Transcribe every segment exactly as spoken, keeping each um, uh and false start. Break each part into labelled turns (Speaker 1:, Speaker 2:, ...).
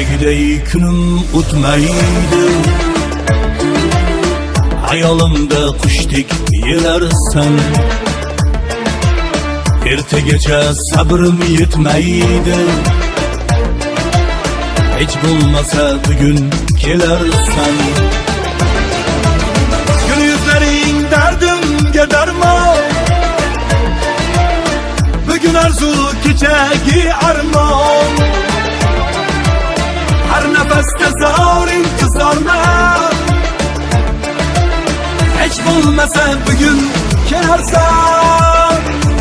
Speaker 1: Kechagidey kunim o'tmaydi, hayolimda qushdek yelarsan. Ertagacha sabrim yetmaydi, hech bo'lmasa bugun kelarsan. Gul yuzlaring dardimga darmon, bugun arzu kechagi armon. Har nafasda zor intizorman, hech bo'lmasa bugun kelarsan.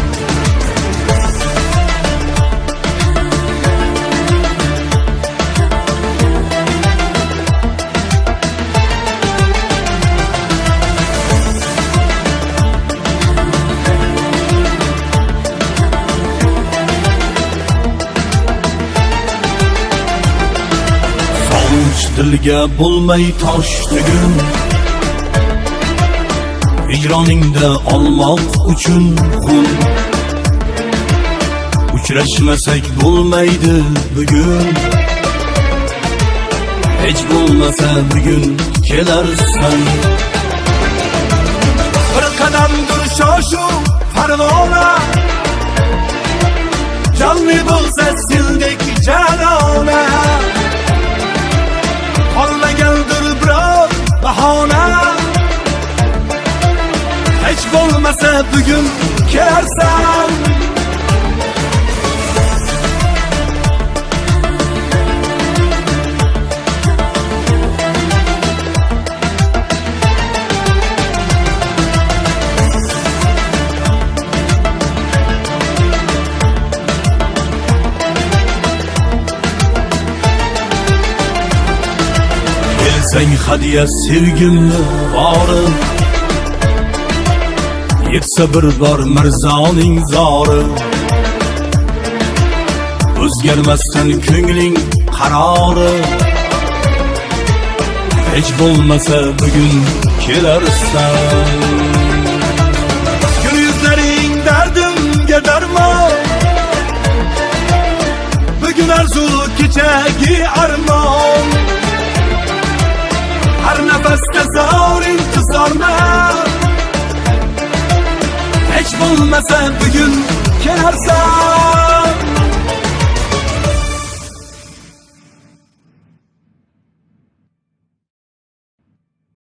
Speaker 1: Dilga bo'lmay tosh tugun, hijroningda olmoq uchun xun. Uchrashmasak bo'lmaydi bugun, hech bo'lmasa bugun kelarsan. Bir qadamdir shoshu farg'ona, jonli bo'lsa sildek jalona. Qolmagandir biror bahona, hech bo'lmasa bugun kelarsan. Sen hadiya sevgimni bori, yetsa bir bor mirzoning zori. O'zgarmasdan ko'ngling qarori, hech bo'lmasa bugun kelarsan. Gul yuzlaring dardimga darmon, bugun arzu kechagi armon. Har nafasda zor intizorman, hech bo'lmasa bugun kelarsan.